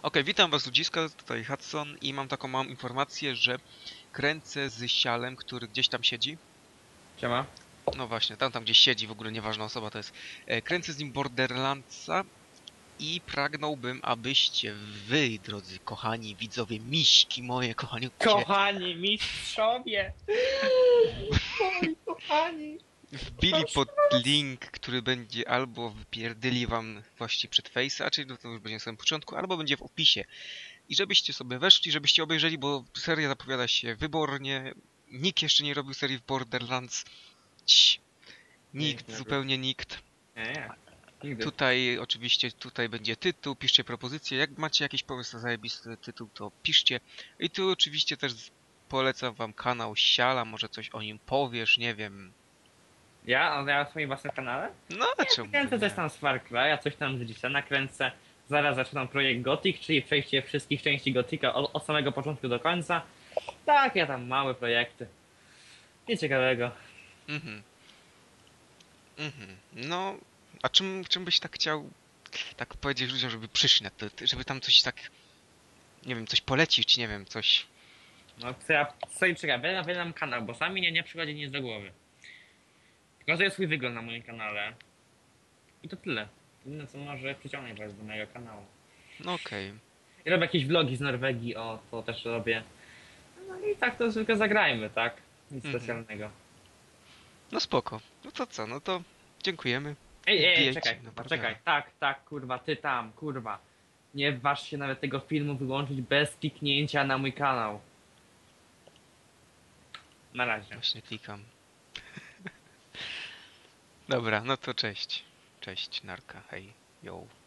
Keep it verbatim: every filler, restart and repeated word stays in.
Okej, witam was ludziska, tutaj Hudson i mam taką małą informację, że kręcę z Sialem, który gdzieś tam siedzi. Siema. No właśnie, tam tam gdzieś siedzi, w ogóle nieważna osoba to jest. E, kręcę z nim Borderlandsa i pragnąłbym, abyście wy, drodzy kochani widzowie, miśki moje, kochaniucie, Kochani mistrzowie! Moi kochani! wbili pod link, który będzie albo wypierdyli wam właśnie przed face'a, czyli to już będzie na samym początku, albo będzie w opisie. I żebyście sobie weszli, żebyście obejrzeli, bo seria zapowiada się wybornie. Nikt jeszcze nie robił serii w Borderlands. Cii. Nikt, Nie, nie zupełnie nikt. Nie, nie. Nigdy. Tutaj oczywiście tutaj będzie tytuł, piszcie propozycje. Jak macie jakiś pomysł na zajebisty tytuł, to piszcie. I tu oczywiście też polecam wam kanał Siala, może coś o nim powiesz, nie wiem. Ja? A ja w swoim własnym kanale? No, a czemu Kręcę by coś nie? tam z Far Cry'a, coś tam z Risa nakręcę. Zaraz zaczynam projekt Gothic, czyli przejście wszystkich części Gothica od, od samego początku do końca. Tak, ja tam małe projekty. Nic ciekawego. Mhm. Mhm. No, a czym, czym byś tak chciał tak powiedzieć ludziom, żeby przyszli na to, żeby tam coś tak, nie wiem, coś polecić, nie wiem, coś. No co ja sobie czekaj, wydam, wydam kanał, bo sami nie, nie przychodzi nic do głowy. Pokazuję swój wygląd na moim kanale. I to tyle. Inne co może przyciągnąć was do mojego kanału. No okej. I robię jakieś vlogi z Norwegii, o, to też robię. No i tak to zwykle zagrajmy, tak? Nic Mhm. specjalnego. No spoko. No to co, no to dziękujemy. Ej, ej, Wbijajcie czekaj, na poczekaj, Bordera. tak, tak, kurwa, ty tam, kurwa. Nie waż się nawet tego filmu wyłączyć bez kliknięcia na mój kanał. Na razie. Właśnie klikam. Dobra, no to cześć. Cześć, narka, hej, yo.